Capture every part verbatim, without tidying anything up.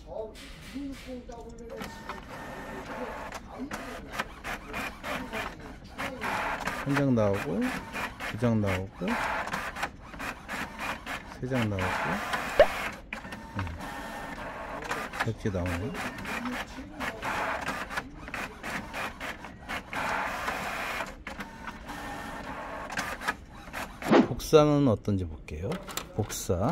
한 장 나오고, 두 장 나오고, 세 장 나오고, 이렇게 나오네. 복사는 어떤지 볼게요. 복사.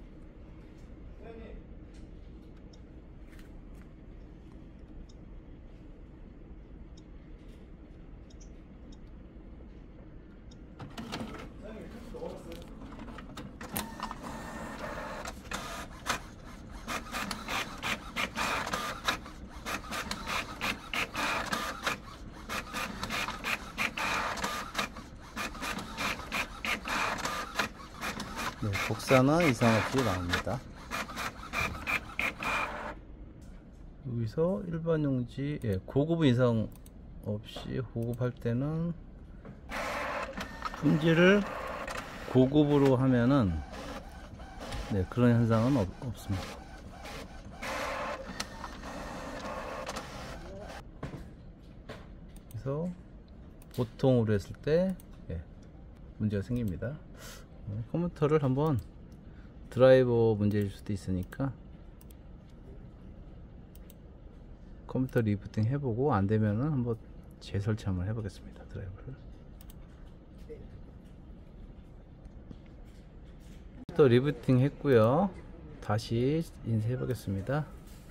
네, 복사는 이상 없이 나옵니다. 여기서 일반 용지, 예, 고급 이상 없이 고급할 때는 품질을 고급으로 하면은 네, 그런 현상은 없, 없습니다. 그래서 보통으로 했을 때 예, 문제가 생깁니다. 컴퓨터를 한번 드라이버 문제일 수도 있으니까 컴퓨터 리부팅 해보고 안되면은 한번 재설치 한번 해보겠습니다. 드라이버를. 컴퓨터 리부팅 했고요. 다시 인쇄해 보겠습니다.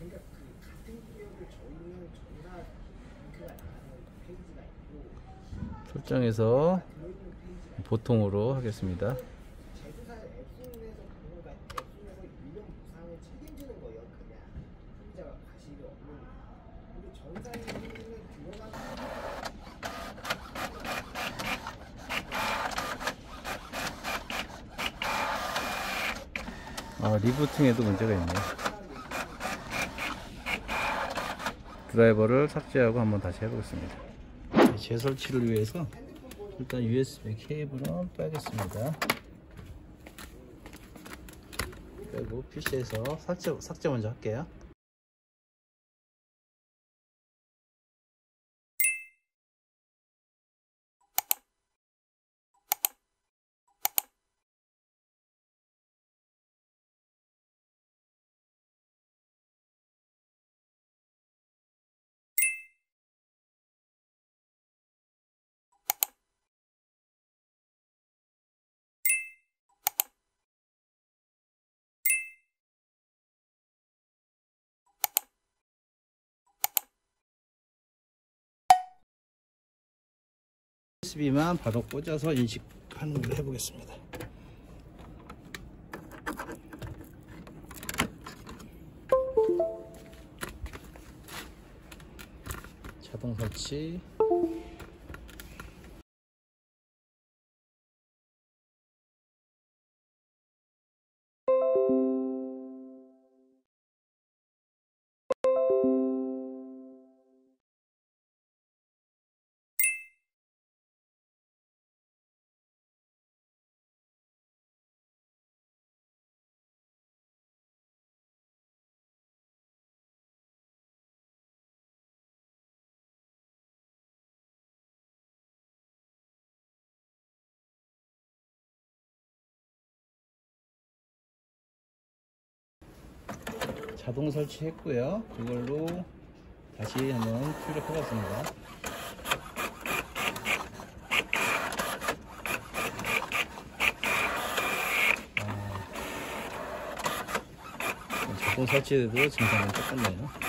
설정해서 보통으로 하겠습니다. 아, 리부팅에도 문제가 있네요. 드라이버를 삭제하고 한번 다시 해보겠습니다. 재설치를 위해서 일단 유에스비 케이블은 빼겠습니다. 빼고 피시에서 삭제, 삭제 먼저 할게요. 유에스비만 바로 꽂아서 인식하는 걸 해보겠습니다. 자동 설치. 자동 설치했고요. 이걸로 다시 한번 출력해봤습니다. 아, 자동 설치에도 증상은 똑같네요.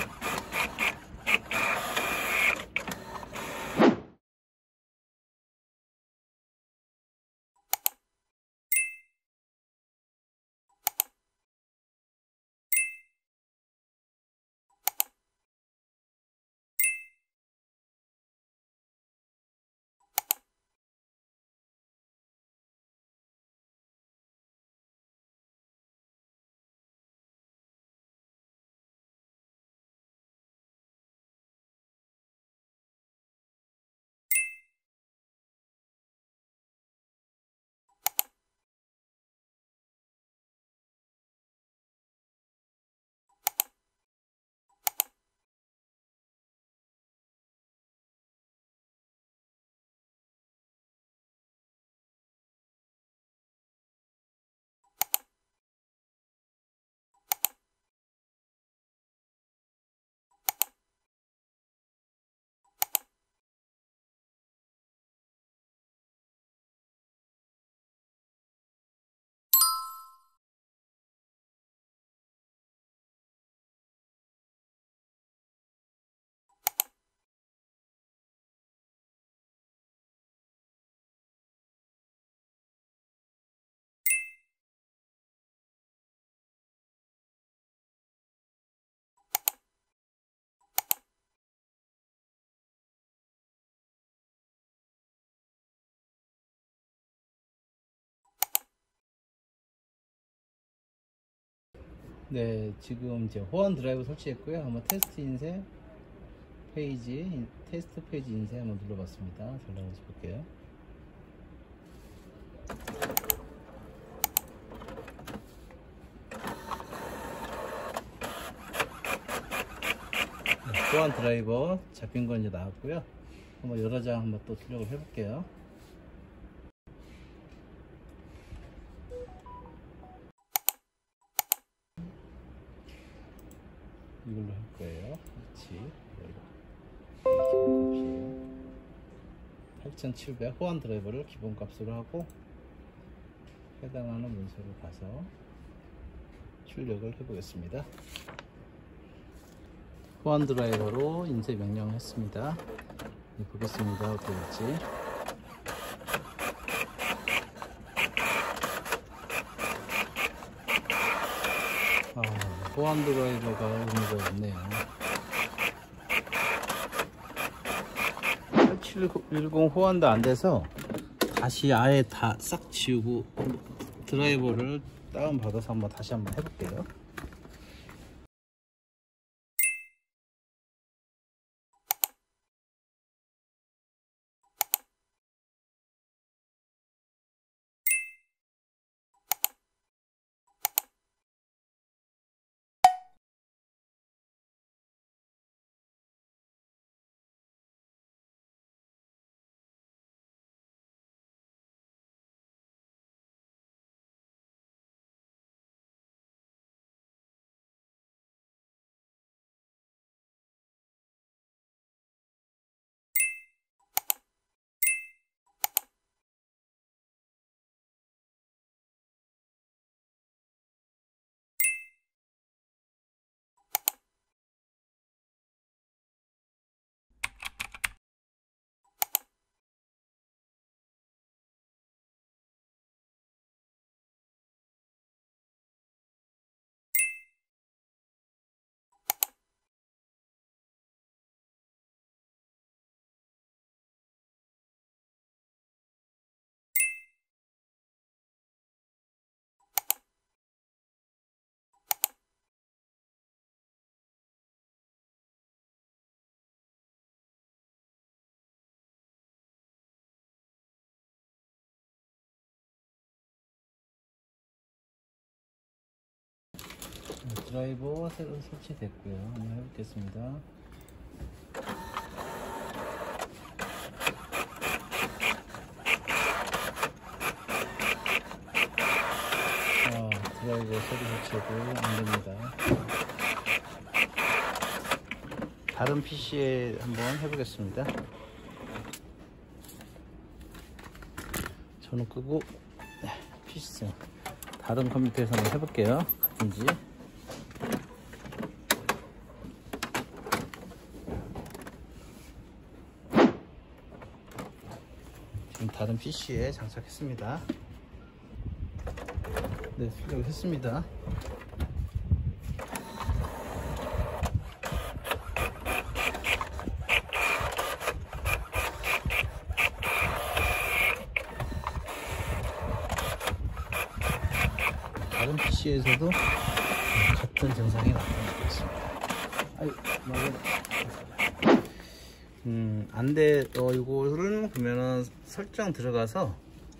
네, 지금 이제 호환 드라이브 설치했고요. 한번 테스트 인쇄 페이지, 테스트 페이지 인쇄 한번 눌러봤습니다. 잘 나오는지 볼게요. 네, 호환 드라이버 잡힌 건 이제 나왔고요. 한번 여러 장 한번 또 출력을 해볼게요. 이걸로 할 거예요. 그렇지. 팔천칠백 호환 드라이버를 기본값으로 하고 해당하는 문서를 가서 출력을 해보겠습니다. 호환 드라이버로 인쇄 명령을 했습니다. 보겠습니다. 어떻게 될지. 아, 호환 드라이버가 의미가 없네요. 팔칠일공 호환도 안 돼서 다시 아예 다 싹 지우고 드라이버를 다운 받아서 한번 다시 한번 해볼게요. 드라이버 새로 설치됐고요. 한번 해보겠습니다. 아, 드라이버 새로 설치해도 안됩니다. 다른 피시에 한번 해보겠습니다. 저는 끄고 피시 다른 컴퓨터에서 한번 해볼게요. 같은지. 지금 다른 피시에 장착했습니다. 네, 출력을 했습니다. 다른 피시에서도 같은 증상이 나타나고 있습니다. 아유, 음, 안 돼. 어, 이거를 그러면은 설정 들어가서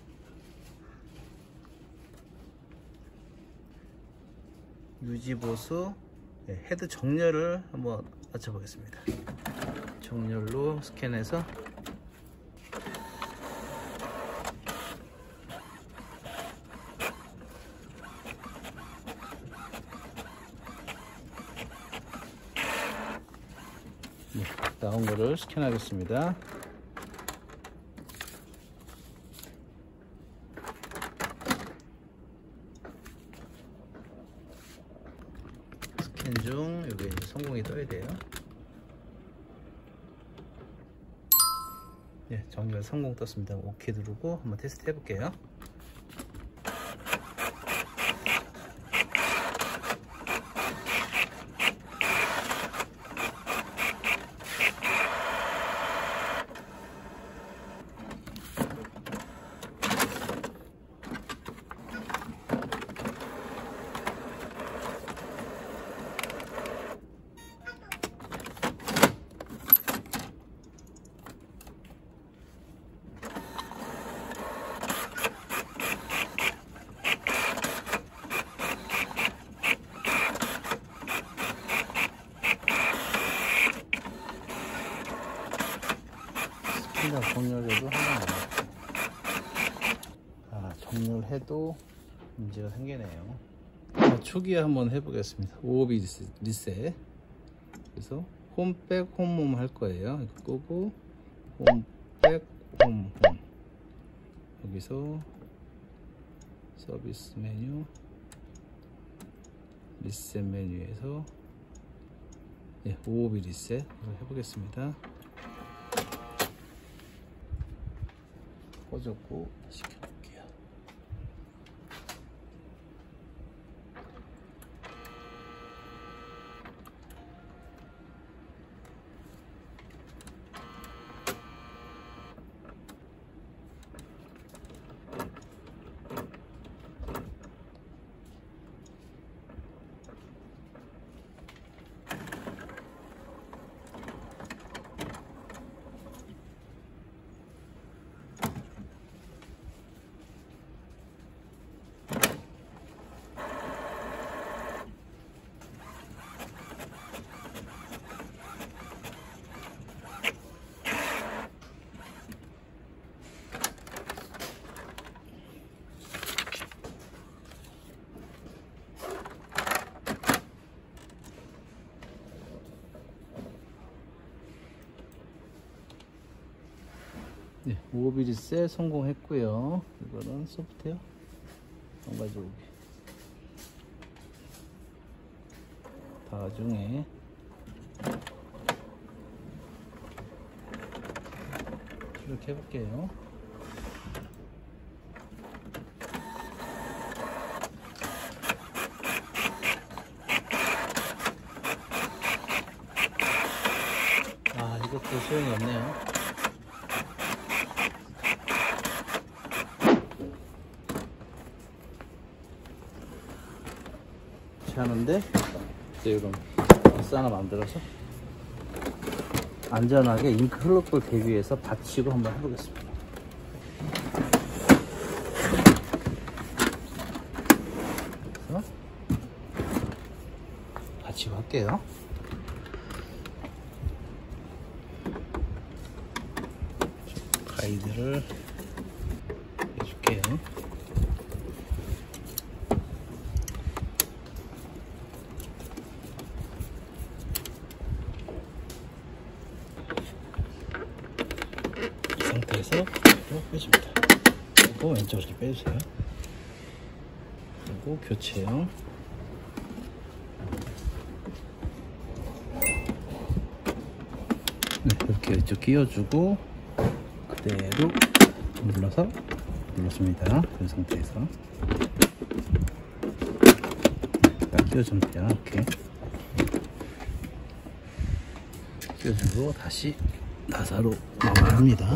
유지 보수, 네, 헤드 정렬을 한번 맞춰 보겠습니다. 정렬로 스캔해서 네, 나온 거를 스캔하겠습니다. 스캔 중 여기 이제 성공이 떠야 돼요. 네, 정렬 성공 떴습니다. 오케이 누르고 한번 테스트 해볼게요. 정렬해도 한번 남았고. 아, 정렬해도 문제가 생기네요. 자, 초기에 한번 해보겠습니다. 오오비 리셋. 그래서 홈백 홈홈 할 거예요. 이거 끄고 홈백 홈홈. 여기서 서비스 메뉴 리셋 메뉴에서 예, 오오비 리셋 해보겠습니다. 꺼졌고 다시 켜볼게요. 네, 오오비 리셋 성공했고요. 이거는 소프트웨어 가져오기. 나중에 이렇게 해볼게요. 아, 이것도 소용이 없네요. 하는데 이제 이런 박스 하나 만들어서 안전하게 잉크 흘러 걸 대비해서 받치고 한번 해보겠습니다. 그래서 받치고 할게요. 가이드를 해줄게요. 상태에서 이렇게 빼줍니다. 그리고 왼쪽으로 이렇게 빼주세요. 그리고 교체요. 네, 이렇게 이쪽 끼워주고 그대로 눌러서 눌렀습니다. 그 상태에서 끼워주면 돼요. 이렇게 끼워주고 다시 나사로 마무리합니다.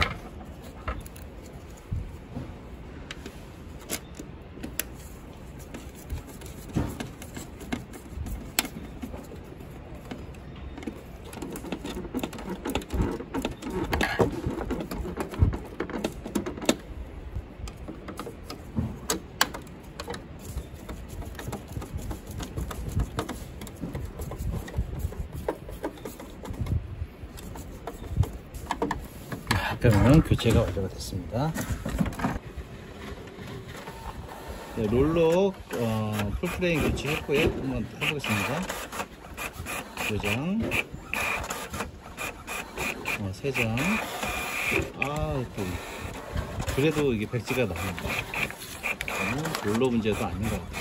그러면 교체가 완료가 됐습니다. 네, 롤러 어, 풀프레임 교체했고요. 한번 해보겠습니다. 두 장, 어, 세 장. 아, 또 그래도 이게 백지가 나옵니다. 롤러 문제도 아닌 것 같아요.